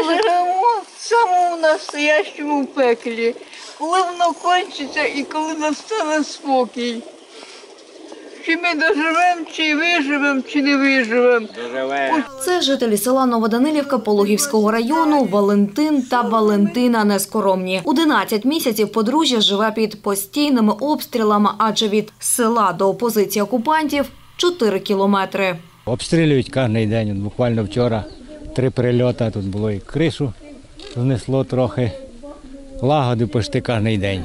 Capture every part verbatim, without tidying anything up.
живемо в самому настоящому пеклі. Коли воно кончиться і коли настане спокій. Чи ми доживемо, чи виживемо, чи не виживемо. Це жителі села Новоданилівка Пологівського району Валентин та Валентина Нескоромні. одинадцять місяців подружжя живе під постійними обстрілами, адже від села до позиції окупантів – чотири кілометри. Обстрілюють кожен день. Буквально вчора три прильоти, тут було і кришу знесло трохи. Лагоди почти кожен день.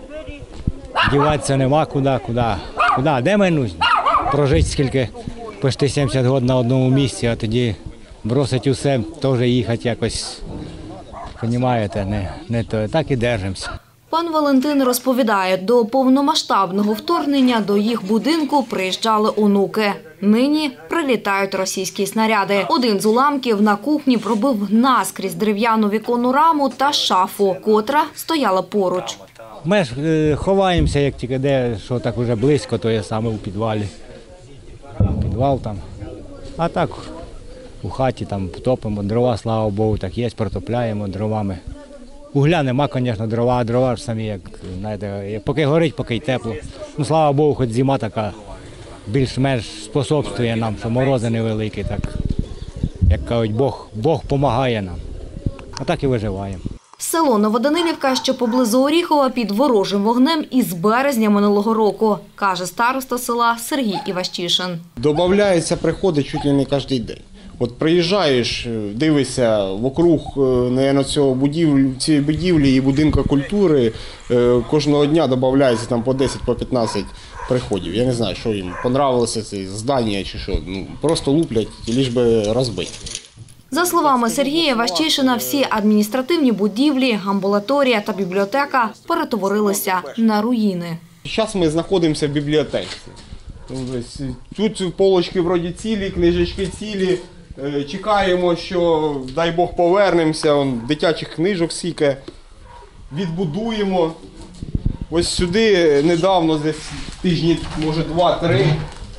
Діватися нема куди, куди. Куди? Де ми нужні? Прожити скільки, почти сімдесят років на одному місці, а тоді бросити усе, теж їхати якось, розумієте, не, не то. Так і держимося. Пан Валентин розповідає, до повномасштабного вторгнення до їх будинку приїжджали онуки. Нині прилітають російські снаряди. Один з уламків на кухні пробив наскрізь дерев'яну віконну раму та шафу, котра стояла поруч. Ми ж е, ховаємося, як тільки де, що так вже близько, то є саме у підвалі. Підвал там. А так у хаті там топимо дрова, слава Богу, так є, протопляємо дровами. Угля нема, звісно, дрова, дрова ж самі, як, знаєте, поки горить, поки й тепло. Ну, слава Богу, хоч зима така більш-менш способствує нам, що морози невеликі, так, як кажуть, Бог, Бог допомагає нам. А так і виживаємо. Село Новоданилівка, що поблизу Оріхова, під ворожим вогнем із березня минулого року, каже староста села Сергій Іващишин. Добавляється приходи чуть ли не кожен день. От приїжджаєш, дивишся вокруг на цього будівлі, цієї будівлі і будинку культури, кожного дня додається там по десять, по п'ятнадцять приходів. Я не знаю, що їм понравилося це здання чи що. Ну, просто луплять, лиш би розбити. За словами Сергія Іващишина, всі адміністративні будівлі, амбулаторія та бібліотека перетворилися на руїни. Зараз ми знаходимося в бібліотеці. Тут полочки вроді цілі, книжечки цілі. Чекаємо, що, дай Бог, повернемося, дитячих книжок скільки, відбудуємо. Ось сюди недавно, десь тижні, може два-три,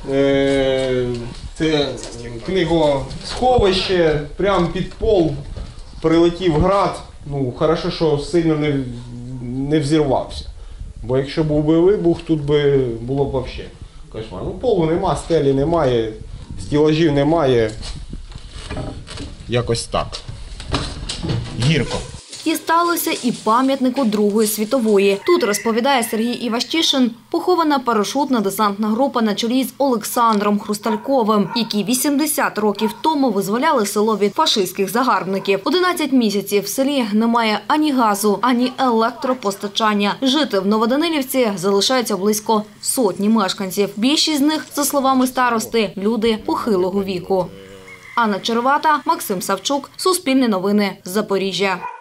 це книгосховище, прямо під пол прилетів град. Ну, хорошо, що сильно не, не взірвався. Бо якщо був би вибух, тут би було б взагалі кошмар. Ну, полу нема, стелі немає, стілажів немає. Якось так. Гірко. Дісталося і пам'ятнику Другої світової. Тут, розповідає Сергій Іващишин, похована парашутно-десантна група на чолі з Олександром Хрустальковим, які вісімдесят років тому визволяли село від фашистських загарбників. одинадцять місяців в селі немає ані газу, ані електропостачання. Жити в Новоданилівці залишається близько сотні мешканців. Більшість з них, за словами старости, люди похилого віку. Анна Червата, Максим Савчук, Суспільне новини, Запоріжжя.